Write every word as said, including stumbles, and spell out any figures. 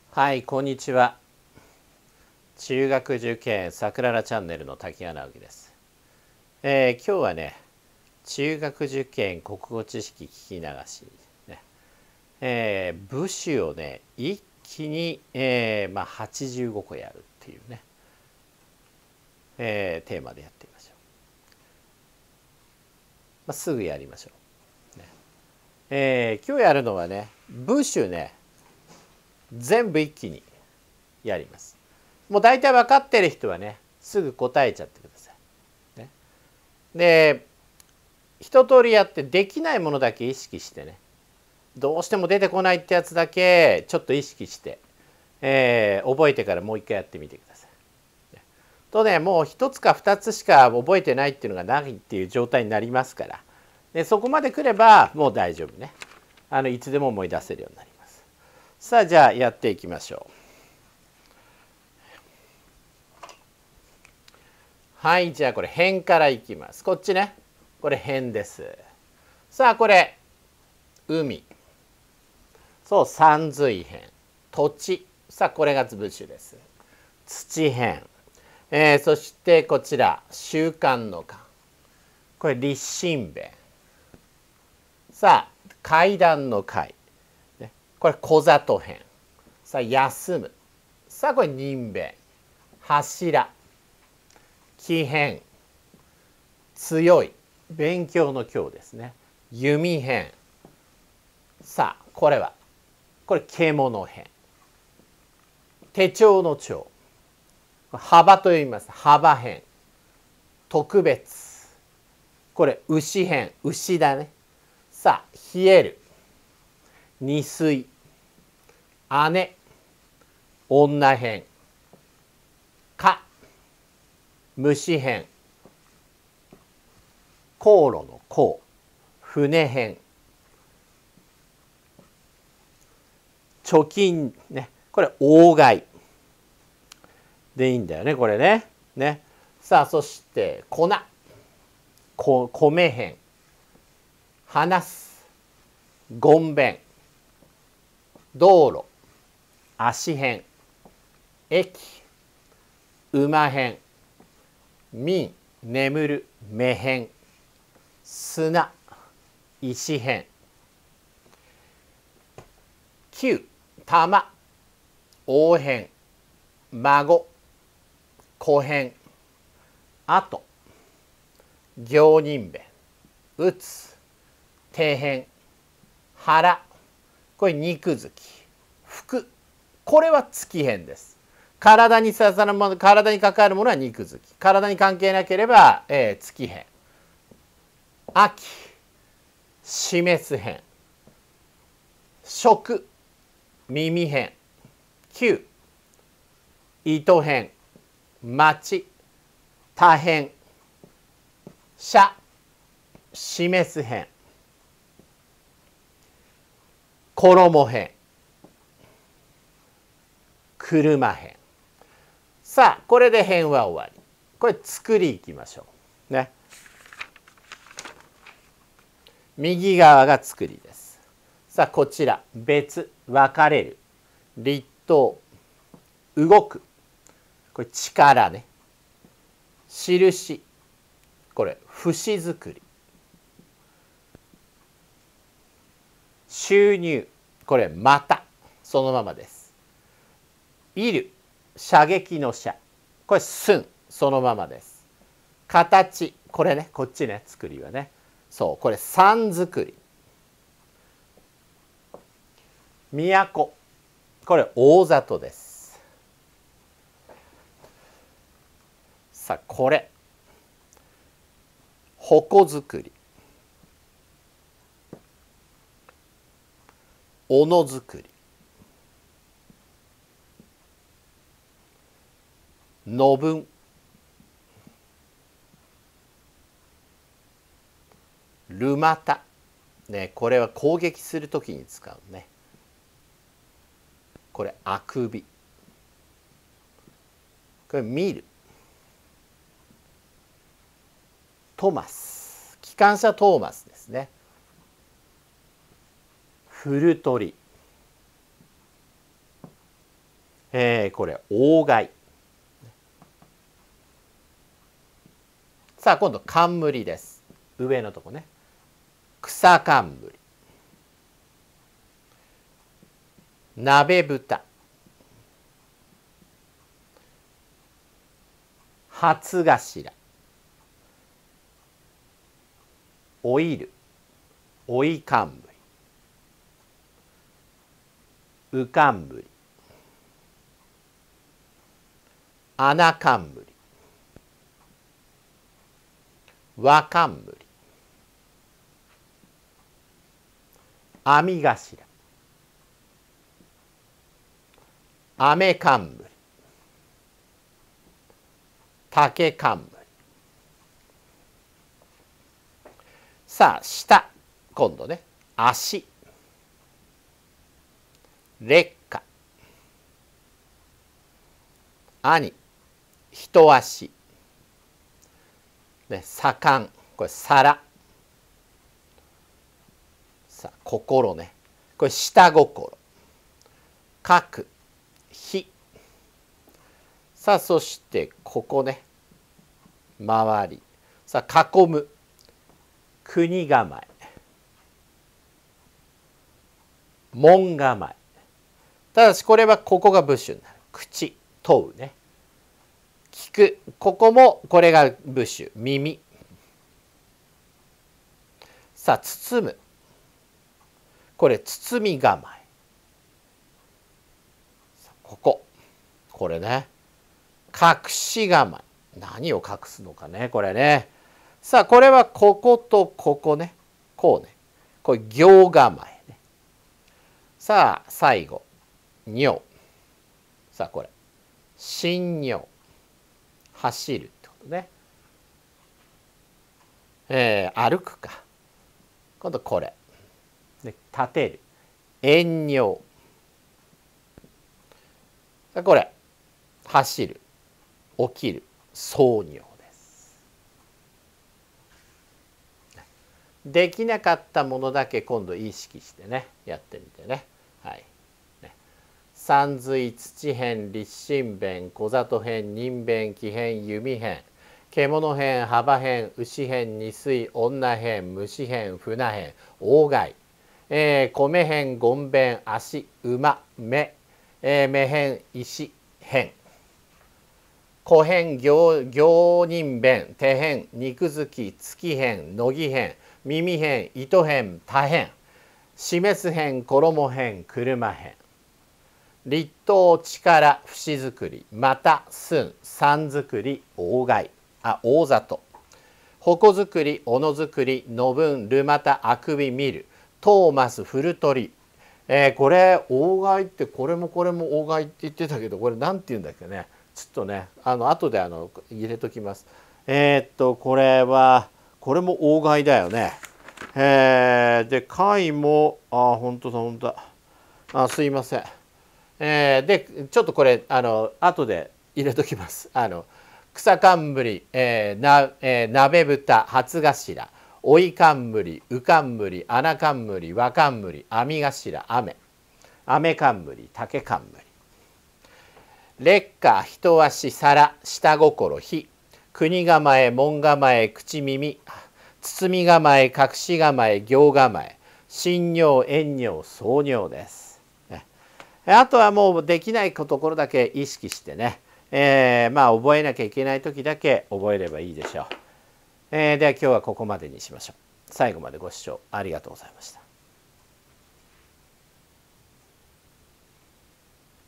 はい、こんにちは。中学受験さくららチャンネルの滝川直樹です。えー、今日はね、中学受験国語知識聞き流し、ねえー、部首をね一気に、えーまあ、はちじゅうごこやるっていうね、えー、テーマでやってみましょう。まあ、すぐやりましょう。ねえー、今日やるのはね、部首ね全部一気にやります。もう大体分かってる人はねすぐ答えちゃってください。ね、で一通りやってできないものだけ意識してね、どうしても出てこないってやつだけちょっと意識して、えー、覚えてからもう一回やってみてください。とね、もう一つか二つしか覚えてないっていうのがないっていう状態になりますから、でそこまでくればもう大丈夫ね。あのいつでも思い出せるようになります。さあじゃあやっていきましょう。はい、じゃあこれ辺からいきます。こっちね、これ辺です。さあこれ海、そう山水辺、土地、さあこれが部首です。土辺、えー、そしてこちら週刊の刊、これ立身弁、さあ階段の階、ね、これ小里辺、さあ休む、さあこれ人弁、柱、木偏、強い、勉強の強ですね、弓偏、さあこれはこれ獣偏、手帳の帳、幅と言います。幅偏、特別、これ牛偏、牛だね。さあ冷える、二水、姉、女偏、か、虫偏、航路の航、船偏、貯金ね、これ大貝でいいんだよね、これね。ね、さあそして粉、こ米偏、話す、ごんべん、道路、足偏、駅、馬偏、民、眠る、目偏、砂、石偏、旧、玉、王偏、孫、子偏、後、行人弁、打つ、底辺、腹、これ肉付き、服、これは月辺です。体に刺さるもの、体に関わるものは肉付き、体に関係なければ、えー、月辺、秋、示す辺、食、耳辺、旧、糸辺、町、多辺、社、示す辺、衣辺、車辺。さあこれで辺は終わり。これ作りいきましょうね。右側が作りです。さあこちら別、分かれる、立冬、動く、これ力ね、印、これ節作り、収入、これまたそのままです。いる、射撃の射、これ寸そのままです。形、これね、こっちね、作りはね、そうこれ山作り、都、これ大里です。さあこれ矛作り、斧作り、野分、ルマタ、ね、これは攻撃するときに使うね。これあくび、これ見る、トマス、機関車トーマスですね。フルトリ、 えー、これ鴎外。さあ今度冠です。上のとこね。草冠、鍋蓋、初頭、老いる、老い冠、う冠、穴冠、和冠、網頭、雨冠、竹冠。さあ下今度ね、足、劣化、兄、一足、ね、盛ん、これ皿。さあ心ね、これ下心、書く、火。さあそしてここね、周り。さあ囲む、国構え、門構え。ただしこれはここが部首になる。口、問うね。聞く、ここもこれが部首、耳。さあ包む、これ包み構え。こここれね、隠し構え。何を隠すのかね、これね。さあこれはこことここね、こうね、これ行構えね。さあ最後尿。さあこれ信尿、走るってことね。えー、歩くか。今度これで立てる、遠尿。さあこれ走る、起きる、送尿です。できなかったものだけ今度意識してね、やってみてね。はい。ね、山水、土辺、立身弁、小里辺、人弁、木辺、弓辺、獣辺、幅辺、牛辺、二水、女辺、虫辺、船辺、鴎外、えー、米辺、権辺、足、馬、目、えー、目辺、石辺、小辺、行、行人弁、手辺、肉付き、月辺、乃木辺、耳辺、糸辺、多辺、示す辺、衣辺、車辺、立冬、力、節作り、また、寸、山作り、鴎外、あ、大里、矛作り、斧作り、の分、るまた、あくび見る、トーマス、古鳥。えー、これ鴎外ってこれもこれも鴎外って言ってたけど、これなんて言うんだっけね。ちょっとね、あの後であの入れときます。えー、っとこれはこれも鴎外だよね。えー、で貝もあ本当だ本当だ。あすいません。えー、でちょっとこれあの後で入れときます。あの草冠、えーなえー、鍋蓋、初頭、追い冠、う冠、穴冠、和冠、網頭、雨、雨冠、竹冠、劣化、一足、皿、下心、火、国構え、門構え、口耳、包み構え、隠し構え、行構え、信尿、遠尿、送尿です。あとはもうできないところだけ意識してね、えー、まあ覚えなきゃいけない時だけ覚えればいいでしょう。えー、では今日はここまでにしましょう。最後までご視聴ありがとうございました。